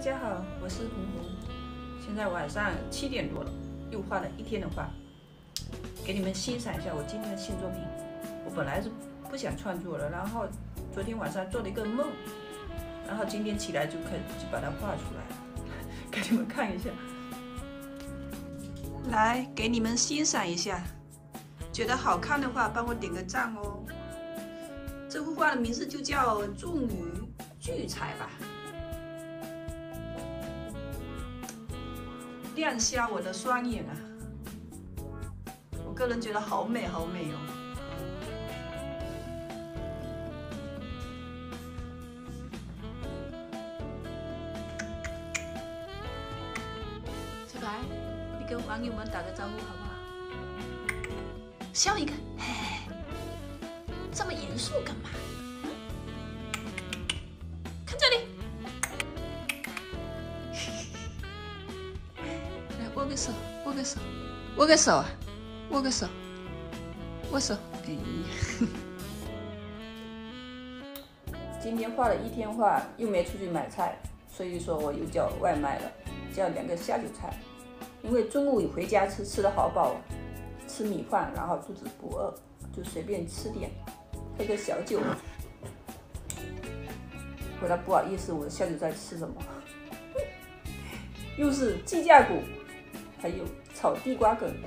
家好，我是红红。现在晚上7点多了，又画了一天的画，给你们欣赏一下我今天的新作品。我本来是不想创作了，然后昨天晚上做了一个梦，然后今天起来就把它画出来，给你们看一下。来，给你们欣赏一下，觉得好看的话，帮我点个赞哦。这幅画的名字就叫《祝女聚财》吧。亮瞎我的双眼啊！我个人觉得好美，好美哦。小白，你跟网友们打个招呼好不好？笑一个，哎，这么严肃干嘛？看这里。握个手，握个手，握个手啊，握个手，握手。哎，今天画了一天画，又没出去买菜，所以说我又叫外卖了，叫2个下酒菜。因为中午回家吃得好饱，吃米饭，然后肚子不饿，就随便吃点，喝个小酒。回来不好意思，我的下酒菜吃什么？又是鸡架骨。还有炒地瓜梗，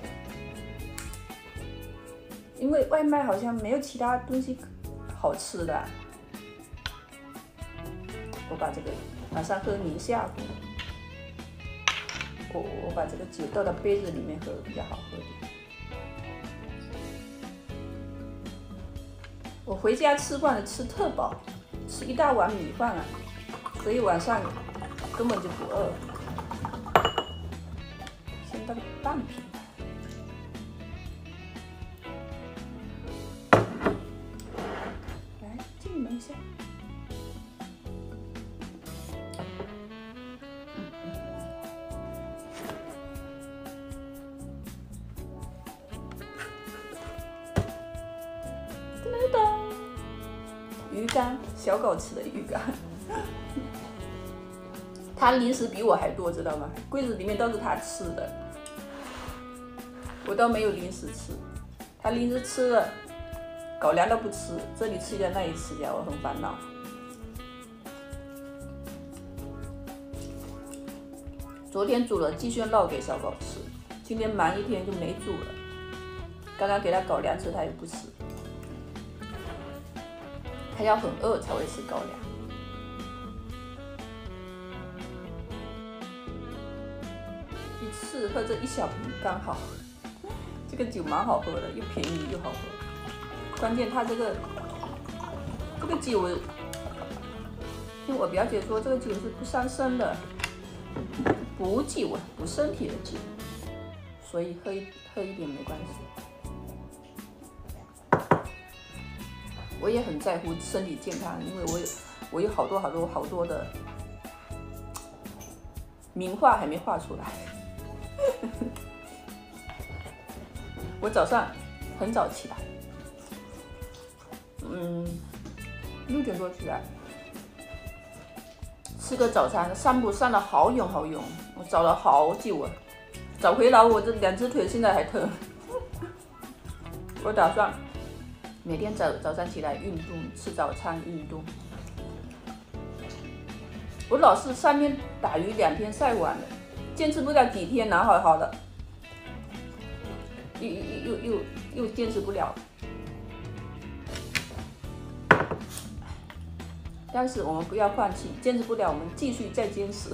因为外卖好像没有其他东西好吃的，我把这个晚上喝宁夏骨，我把这个酒倒到杯子里面喝比较好喝点。我回家吃饭了，吃特饱，吃一大碗米饭啊，所以晚上根本就不饿。倒个半瓶，来敬你们一下。噔噔，鱼干，小狗吃的鱼干。它零食比我还多，知道吗？柜子里面都是它吃的。我倒没有零食吃，他零食吃了，狗粮都不吃，这里吃一点那里吃一点，我很烦恼。昨天煮了鸡胸肉给小狗吃，今天忙一天就没煮了。刚刚给它狗粮吃，它也不吃，它要很饿才会吃狗粮。一次喝这1小瓶刚好。这个酒蛮好喝的，又便宜又好喝。关键它这个酒，听我表姐说，这个酒是不伤身的，补酒啊，补身体的酒，所以喝一点没关系。我也很在乎身体健康，因为我有好多的名画还没画出来。我早上很早起来，6点多起来，吃个早餐，散步散得好远好远，我找了好久啊，找回来我这2只腿现在还疼。我打算每天早上起来运动，吃早餐运动。我老是3天打鱼2天晒网的，坚持不了几天，然后好的。又坚持不了，但是我们不要放弃，坚持不了我们继续再坚持。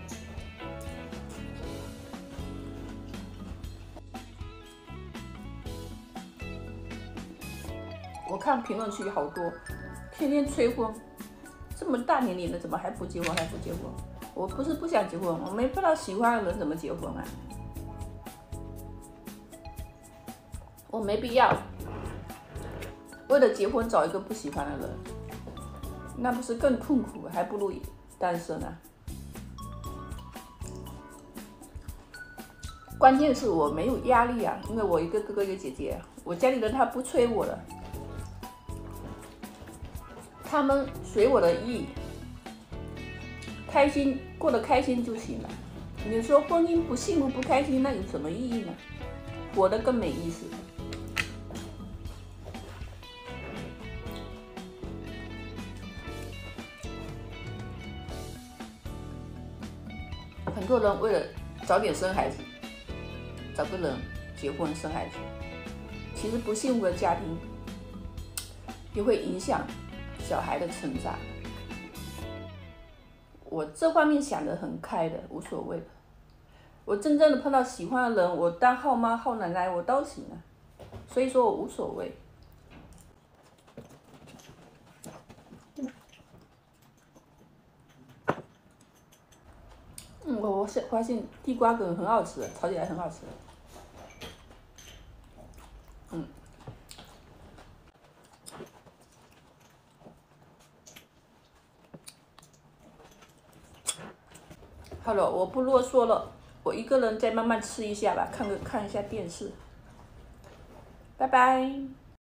我看评论区好多，天天催婚，这么大年龄了怎么还不结婚？我不是不想结婚，我没碰到喜欢的人怎么结婚啊？我没必要为了结婚找一个不喜欢的人，那不是更痛苦，还不如单身啊。关键是我没有压力啊，因为我一个哥哥一个姐姐，我家里人他不催我了，他们随我的意， 开心，过得开心就行了。你说婚姻不幸福不开心，那有什么意义呢？活得更没意思。很多人为了早点生孩子，找个人结婚生孩子，其实不幸福的家庭也会影响小孩的成长。我这方面想得很开的，无所谓的。我真正的碰到喜欢的人，我当后妈后奶奶我都行啊，所以说我无所谓。我发现地瓜梗很好吃，炒起来很好吃。好了，我不啰嗦了，我一个人再慢慢吃一下吧，看一下电视。拜拜。